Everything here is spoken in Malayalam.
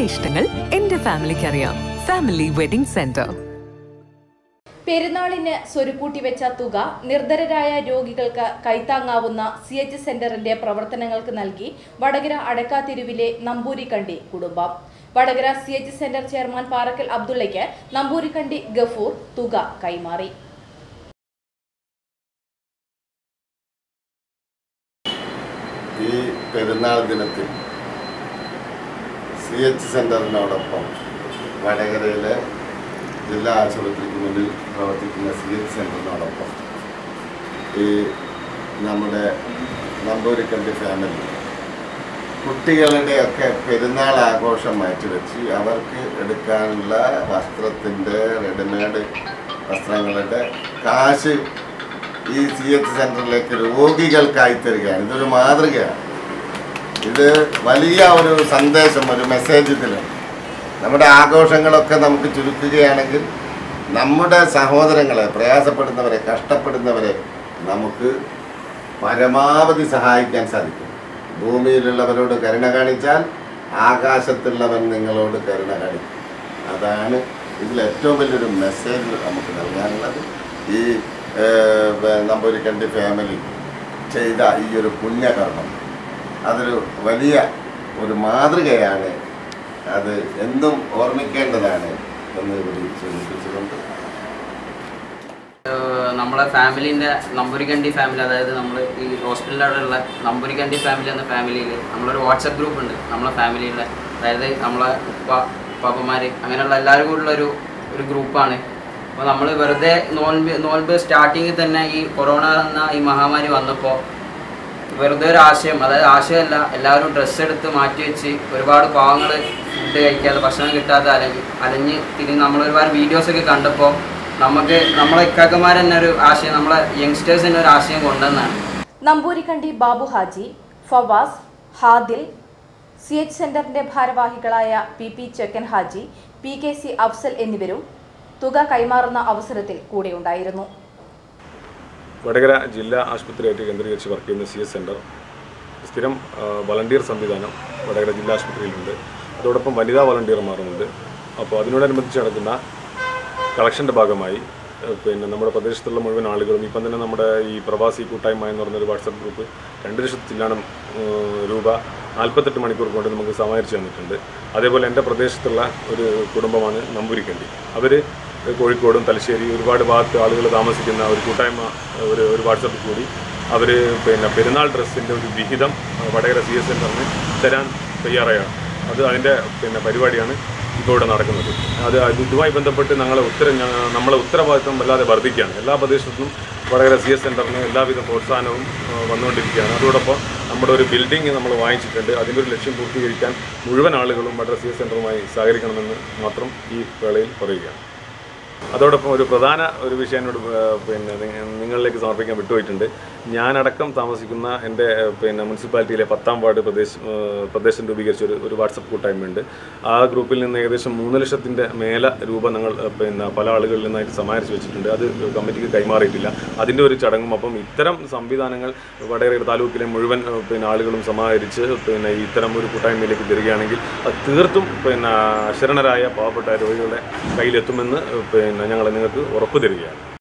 എന്റെ ഇഷ്ടങ്ങൾ എന്റെ ഫാമിലിക്ക് അറിയാം. Family wedding centre. പെരുന്നാളിന് സ്വരുക്കൂട്ടി വെച്ച തുക നിർധരരായ രോഗികൾക്ക് കൈത്താങ്ങാവുന്ന CH സെന്ററിന്റെ പ്രവർത്തനങ്ങൾക്ക് നൽകി വടകര അടക്കാതെരുവിലെ നമ്പൂരിക്കണ്ടി കുടുംബം. Vadakara CH centre chairman Parakkal അബ്ദുള്ളയ്ക്ക് നമ്പൂരിക്കണ്ടി ഗഫൂർ തുക കൈമാറി. ഈ പെരുന്നാൾ ദിനത്തിൽ CH സെന്ററിനോടൊപ്പം വടകരയിലെ ജില്ലാ ആശുപത്രിക്ക് മുന്നിൽ പ്രവർത്തിക്കുന്ന CH സെന്ററിനോടൊപ്പം ഈ നമ്മുടെ നമ്പൂരിക്കണ്ടി ഫാമിലി കുട്ടികളുടെയൊക്കെ പെരുന്നാൾ ആഘോഷം മാറ്റിവെച്ച് അവർക്ക് എടുക്കാനുള്ള വസ്ത്രത്തിൻ്റെ റെഡിമെയ്ഡ് വസ്ത്രങ്ങളുടെ കാശ് ഈ CH സെന്ററിലേക്ക് രോഗികൾക്കായി തരികയാണ്. ഇതൊരു മാതൃകയാണ്. ഇത് വലിയ ഒരു സന്ദേശം, ഒരു മെസ്സേജ് ഇതിലാണ്. നമ്മുടെ ആഘോഷങ്ങളൊക്കെ നമുക്ക് ചുരുക്കുകയാണെങ്കിൽ നമ്മുടെ സഹോദരങ്ങളെ, പ്രയാസപ്പെടുന്നവരെ, കഷ്ടപ്പെടുന്നവരെ നമുക്ക് പരമാവധി സഹായിക്കാൻ സാധിക്കും. ഭൂമിയിലുള്ളവരോട് കരുണ കാണിച്ചാൽ ആകാശത്തുള്ളവൻ നിങ്ങളോട് കരുണ കാണിക്കും. അതാണ് ഇതിൽ ഏറ്റവും വലിയൊരു മെസ്സേജ് നമുക്ക് നൽകാനുള്ളത്. ഈ നമ്പൂരിക്കണ്ടി ഫാമിലി ചെയ്ത ഈ ഒരു പുണ്യകർമ്മം അതൊരു വലിയ ഒരു മാതൃകയാണ്. അത് എന്നും ഓർമ്മിക്കേണ്ടതാണ് എന്ന് കൂടി സൂചിപ്പിച്ചുകൊണ്ട് നമ്മളെ ഫാമിലിൻ്റെ നമ്പൂരിക്കണ്ടി ഫാമിലി, അതായത് നമ്മൾ ഈ ഹോസ്പിറ്റലിൻ്റെ അവിടെയുള്ള നമ്പൂരിക്കണ്ടി ഫാമിലി എന്ന ഫാമിലിയിൽ നമ്മളൊരു വാട്സപ്പ് ഗ്രൂപ്പ് ഉണ്ട് നമ്മളെ ഫാമിലിയുടെ. അതായത് നമ്മളെ ഉപ്പാപ്പന്മാർ അങ്ങനെയുള്ള എല്ലാവരും കൂടിയുള്ള ഒരു ഗ്രൂപ്പാണ്. അപ്പോൾ നമ്മൾ വെറുതെ നോൽബ് സ്റ്റാർട്ടിങ്ങിൽ തന്നെ ഈ കൊറോണ എന്ന ഈ മഹാമാരി വന്നപ്പോൾ വെറുതെ ഒരു ആശയം, അതായത് ആശയമല്ല, എല്ലാവരും ഡ്രസ്സ് എടുത്ത് മാറ്റി വെച്ച് ഒരുപാട് പാവങ്ങൾ ഫുഡ് കഴിക്കാതെ ഭക്ഷണം കിട്ടാതെ അലഞ്ഞ് തിരിഞ്ഞ് നമ്മളൊരുപാട് വീഡിയോസൊക്കെ കണ്ടപ്പോൾ നമ്മളെ ഇക്കാക്കന്മാർ തന്നെ ഒരു ആശയം, നമ്മളെ യങ്സ്റ്റേഴ്സ് തന്നെ ഒരു ആശയം കൊണ്ടുവന്നാണ്. നമ്പൂരിക്കണ്ടി ബാബു ഹാജി, ഫവാസ്, ഹാദിൽ, CH സെന്ററിന്റെ ഭാരവാഹികളായ PP ചെക്കൻ ഹാജി, PKC അഫ്സൽ എന്നിവരും തുക കൈമാറുന്ന അവസരത്തിൽ കൂടെയുണ്ടായിരുന്നു. വടകര ജില്ലാ ആശുപത്രിയായിട്ട് കേന്ദ്രീകരിച്ച് വർക്ക് ചെയ്യുന്ന CH സെന്റർ സ്ഥിരം വളണ്ടിയർ സംവിധാനം വടകര ജില്ലാ ആശുപത്രിയിലുണ്ട്. അതോടൊപ്പം വനിതാ വളണ്ടിയർമാരുമുണ്ട്. അപ്പോൾ അതിനോടനുബന്ധിച്ച് നടക്കുന്ന കളക്ഷൻ്റെ ഭാഗമായി പിന്നെ നമ്മുടെ പ്രദേശത്തുള്ള മുഴുവൻ ആളുകളും ഇപ്പം തന്നെ നമ്മുടെ ഈ പ്രവാസി കൂട്ടായ്മ എന്ന് പറഞ്ഞൊരു വാട്സപ്പ് ഗ്രൂപ്പ് 2 ലക്ഷം ചില്ലാനം രൂപ 48 മണിക്കൂർ കൊണ്ട് നമുക്ക് സമാഹരിച്ച് തന്നിട്ടുണ്ട്. അതേപോലെ എൻ്റെ പ്രദേശത്തുള്ള ഒരു കുടുംബമാണ് നമ്പൂരിക്കണ്ടി. അവർ കോഴിക്കോടും തലശ്ശേരി ഒരുപാട് ഭാഗത്ത് ആളുകൾ താമസിക്കുന്ന ഒരു കൂട്ടായ്മ ഒരു വാട്സപ്പ് കൂടി അവർ പിന്നെ പെരുന്നാൾ ഡ്രസ്സിൻ്റെ ഒരു വിഹിതം വടകര CH സെന്ററിന് തരാൻ തയ്യാറായാണ്. അതിൻ്റെ പരിപാടിയാണ് ഇപ്പോൾ ഇവിടെ നടക്കുന്നത്. ഇതുമായി ബന്ധപ്പെട്ട് നമ്മളെ ഉത്തരവാദിത്വം വല്ലാതെ വർദ്ധിക്കുകയാണ്. എല്ലാ പ്രദേശത്തും വടകര CH സെന്ററിന് എല്ലാവിധ പ്രോത്സാഹനവും വന്നുകൊണ്ടിരിക്കുകയാണ്. അതോടൊപ്പം നമ്മുടെ ഒരു ബിൽഡിംഗ് നമ്മൾ വാങ്ങിച്ചിട്ടുണ്ട്. അതിൻ്റെ ഒരു ലക്ഷ്യം പൂർത്തീകരിക്കാൻ മുഴുവൻ ആളുകളും വടകര CH സെന്ററുമായി സഹകരിക്കണമെന്ന് മാത്രം ഈ വേളയിൽ പറയുകയാണ്. അതോടൊപ്പം ഒരു പ്രധാന വിഷയം നിങ്ങളിലേക്ക് സമർപ്പിക്കാൻ വിട്ടുപോയിട്ടുണ്ട്. ഞാനടക്കം താമസിക്കുന്ന എൻ്റെ മുനിസിപ്പാലിറ്റിയിലെ 10ാം വാർഡ് പ്രദേശം രൂപീകരിച്ച ഒരു വാട്സപ്പ് കൂട്ടായ്മയുണ്ട്. ആ ഗ്രൂപ്പിൽ നിന്ന് ഏകദേശം 3 ലക്ഷത്തിൻ്റെ മേലെ രൂപ ഞങ്ങൾ പല ആളുകളിൽ നിന്നായിട്ട് സമാഹരിച്ച് വെച്ചിട്ടുണ്ട്. അത് കമ്മിറ്റിക്ക് കൈമാറിയിട്ടില്ല. അതിൻ്റെ ഒരു ചടങ്ങും. അപ്പം ഇത്തരം സംവിധാനങ്ങൾ വടകര താലൂക്കിലെ മുഴുവൻ ആളുകളും സമാഹരിച്ച് ഇത്തരം ഒരു കൂട്ടായ്മയിലേക്ക് തരികയാണെങ്കിൽ അത് തീർത്തും അശരണരായ പാവപ്പെട്ട രോഗികളുടെ കയ്യിലെത്തുമെന്ന് ഞങ്ങൾ നിങ്ങൾക്ക് ഉറപ്പ് തരികയാണ്.